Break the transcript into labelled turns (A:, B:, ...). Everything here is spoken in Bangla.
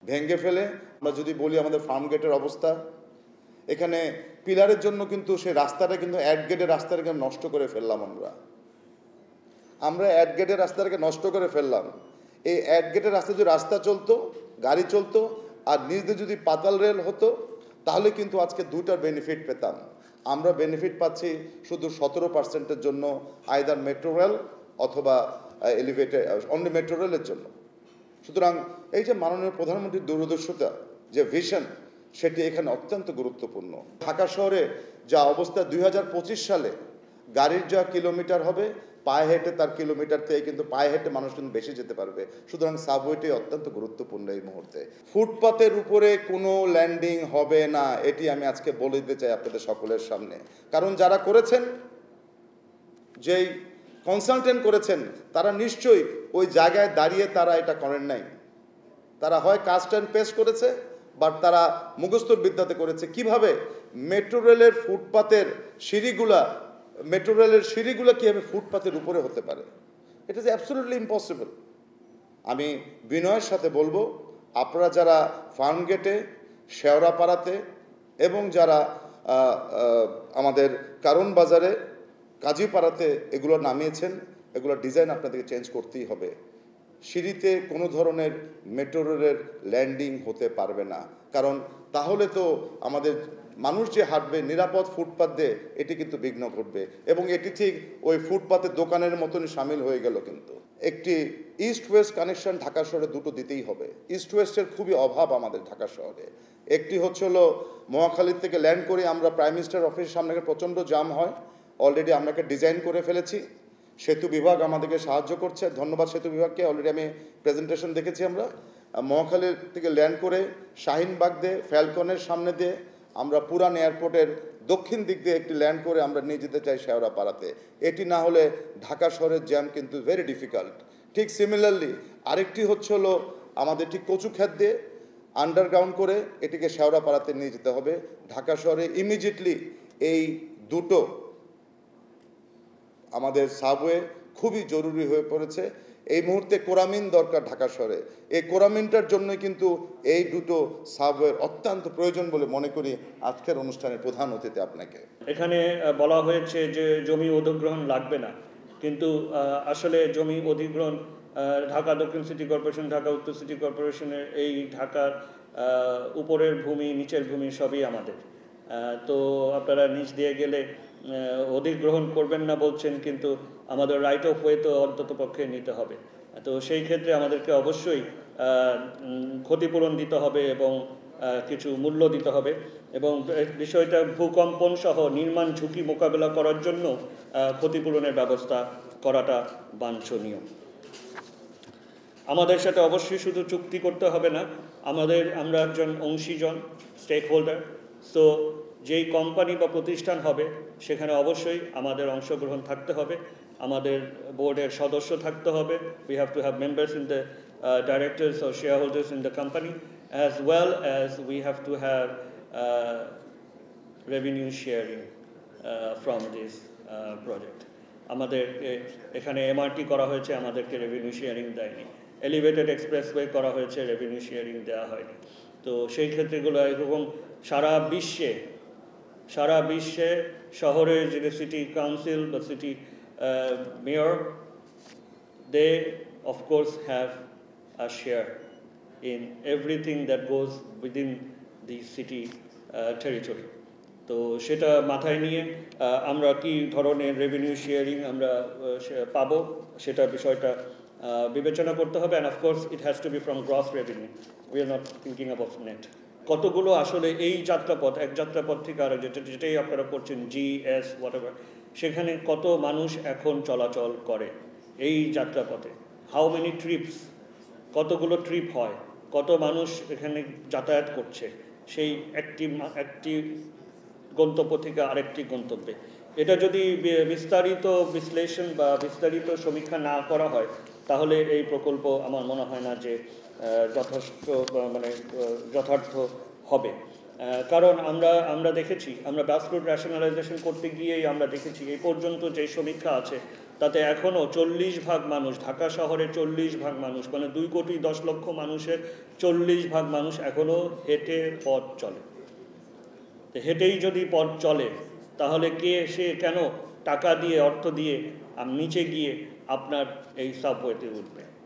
A: ভেঙে ফেলে। আমরা যদি বলি আমাদের ফার্ম গেটের অবস্থা, এখানে পিলারের জন্য কিন্তু সেই রাস্তাটা কিন্তু অ্যাড গেটের রাস্তাটাকে নষ্ট করে ফেললাম। আমরা অ্যাড গেটের রাস্তাটাকে নষ্ট করে ফেললাম। এই অ্যাড গেটের রাস্তা যদি রাস্তা চলতো, গাড়ি চলতো, আর নিচ দিয়ে যদি পাতাল রেল হতো, তাহলে কিন্তু আজকে দুইটার বেনিফিট পেতাম। আমরা বেনিফিট পাচ্ছি শুধু 17% জন্য, আইদার মেট্রো রেল অথবা এলিভেটেড, অনলি মেট্রো রেলের জন্য। সুতরাং এই যে মাননীয় প্রধানমন্ত্রীর দূরদর্শিতা, যে ভিশন, সেটি এখানে অত্যন্ত গুরুত্বপূর্ণ। ঢাকা শহরে যা অবস্থা 2025 সালে গাড়ির যা কিলোমিটার হবে, পায়ে হেঁটে তার কিলোমিটার থেকে কিন্তু পায়ে হেঁটে মানুষ কিন্তু বেশি যেতে পারবে। সুতরাং সাবওয়েটি অত্যন্ত গুরুত্বপূর্ণ এই মুহূর্তে। ফুটপাতের উপরে কোনো ল্যান্ডিং হবে না, এটি আমি আজকে বলে দিতে চাই আপনাদের সকলের সামনে। কারণ যারা করেছেন, যেই কনসালটেন্ট করেছেন, তারা নিশ্চয়ই ওই জায়গায় দাঁড়িয়ে তারা এটা করেন নাই। তারা হয় কাস্ট অ্যান্ড পেস্ট করেছে, বাট তারা মুখস্থ বিদ্যাতে করেছে কিভাবে মেট্রো রেলের ফুটপাতের সিঁড়িগুলা, মেট্রো রেলের সিঁড়িগুলো কীভাবে ফুটপাতের উপরে হতে পারে। It is absolutely impossible. আমি বিনয়ের সাথে বলবো, আপনারা যারা ফার্ম গেটে, শেওড়াপাড়াতে এবং যারা আমাদের কারণ বাজারে, কাজীপাড়াতে এগুলো নামিয়েছেন, এগুলো ডিজাইন আপনাদেরকে চেঞ্জ করতেই হবে। সিঁড়িতে কোনো ধরনের মেট্রো রেলের ল্যান্ডিং হতে পারবে না, কারণ তাহলে তো আমাদের মানুষ যে হাঁটবে নিরাপদ ফুটপাত দিয়ে, এটি কিন্তু বিঘ্ন ঘটবে এবং এটি ঠিক ওই ফুটপাতের দোকানের মতনই সামিল হয়ে গেল। কিন্তু একটি ইস্ট ওয়েস্ট কানেকশন ঢাকা শহরে দুটো দিতেই হবে। ইস্ট ওয়েস্টের খুবই অভাব আমাদের ঢাকা শহরে। একটি হচ্ছে হলো মহাখালীর থেকে ল্যান্ড করে আমরা প্রাইম মিনিস্টার অফিসের সামনে প্রচণ্ড জাম হয়, অলরেডি আমরা ডিজাইন করে ফেলেছি। সেতু বিভাগ আমাদেরকে সাহায্য করছে, ধন্যবাদ সেতু বিভাগকে। অলরেডি আমি প্রেজেন্টেশন দেখেছি। আমরা মহাখালীর থেকে ল্যান্ড করে শাহিনবাগ দিয়ে, ফ্যালকনের সামনে দিয়ে, আমরা পুরান এয়ারপোর্টের দক্ষিণ দিক দিয়ে একটি ল্যান্ড করে আমরা নিয়ে যেতে চাই শেওড়াপাড়াতে। এটি না হলে ঢাকা শহরের জ্যাম কিন্তু ভেরি ডিফিকাল্ট। ঠিক সিমিলারলি আরেকটি হচ্ছে হলো আমাদের ঠিক কচুক্ষেত দিয়ে আন্ডারগ্রাউন্ড করে এটিকে শেওড়াপাড়াতে নিয়ে যেতে হবে। ঢাকা শহরে ইমিডিয়েটলি এই দুটো আমাদের সাবওয়ে খুবই জরুরি হয়ে পড়েছে। এই মুহূর্তে কোরামিন দরকার ঢাকা শহরে। এই কোরামিনটার জন্যই কিন্তু এই দুটো সাবওয়ের অত্যন্ত প্রয়োজন বলে মনে করি আজকের অনুষ্ঠানের প্রধান অতিথি আপনাকে।
B: এখানে বলা হয়েছে যে জমি অধিগ্রহণ লাগবে না, কিন্তু আসলে জমি অধিগ্রহণ ঢাকা দক্ষিণ সিটি কর্পোরেশন, ঢাকা উত্তর সিটি কর্পোরেশনের এই ঢাকার উপরের ভূমি, নিচের ভূমি সবই আমাদের। তো আপনারা নিচ দিয়ে গেলে অধিগ্রহণ করবেন না বলছেন, কিন্তু আমাদের রাইট অফ ওয়ে তো অন্তত পক্ষে নিতে হবে। তো সেই ক্ষেত্রে আমাদেরকে অবশ্যই ক্ষতিপূরণ দিতে হবে এবং কিছু মূল্য দিতে হবে, এবং বিষয়টা ভূকম্পন সহ নির্মাণ ঝুঁকি মোকাবেলা করার জন্য ক্ষতিপূরণের ব্যবস্থা করাটা বাঞ্ছনীয়। আমাদের সাথে অবশ্যই শুধু চুক্তি করতে হবে না, আমরা একজন অংশীজন, স্টেক হোল্ডার। সো যেই কোম্পানি বা প্রতিষ্ঠান হবে সেখানে অবশ্যই আমাদের অংশগ্রহণ থাকতে হবে, আমাদের বোর্ডের সদস্য থাকতে হবে। We have to have members in the directors or shareholders in the company, as well as we have to have revenue sharing from this project. আমাদের এখানে এমআরটি করা হয়েছে, আমাদেরকে রেভিনিউ শেয়ারিং দেয়নি। এলিভেটেড এক্সপ্রেসওয়ে করা হয়েছে, রেভিনিউ শেয়ারিং দেওয়া হয়নি। তো সেই ক্ষেত্রেগুলো এরকম সারা বিশ্বে শহরের যে সিটি কাউন্সিল বা city mayor, they of course have a share in everything that goes within the city territory. তো সেটা মাথায় নিয়ে আমরা কি ধরনের রেভিনিউ শেয়ারিং আমরা পাবো সেটা বিষয়টা বিবেচনা করতে হবে। And of course it has to be from gross revenue, we are not thinking about net. কতগুলো আসলে এই যাত্রাপথ, এক যাত্রাপথ থেকে আর যেটাই আপনারা করছেন GS হোয়াটএভার, সেখানে কত মানুষ এখন চলাচল করে এই যাত্রাপথে, হাউ মেনি ট্রিপস, কতগুলো ট্রিপ হয়, কত মানুষ এখানে যাতায়াত করছে সেই একটি গন্তব্য থেকে আরেকটি গন্তব্যে। এটা যদি বিস্তারিত বিশ্লেষণ বা বিস্তারিত সমীক্ষা না করা হয়, তাহলে এই প্রকল্প আমার মনে হয় না যে যথার্থ হবে। কারণ আমরা দেখেছি, আমরা গ্রাসরুট র্যাশনালাইজেশন করতে গিয়েই আমরা দেখেছি এই পর্যন্ত যে সমীক্ষা আছে তাতে এখনও 40% মানুষ, ঢাকা শহরে 40% মানুষ, মানে 2,10,00,000 মানুষের 40% মানুষ এখনও হেঁটে পথ চলে। তো হেঁটেই যদি পথ চলে তাহলে সে কেন টাকা দিয়ে, অর্থ দিয়ে নিচে গিয়ে আপনার এই সাবওয়েতে উঠবে?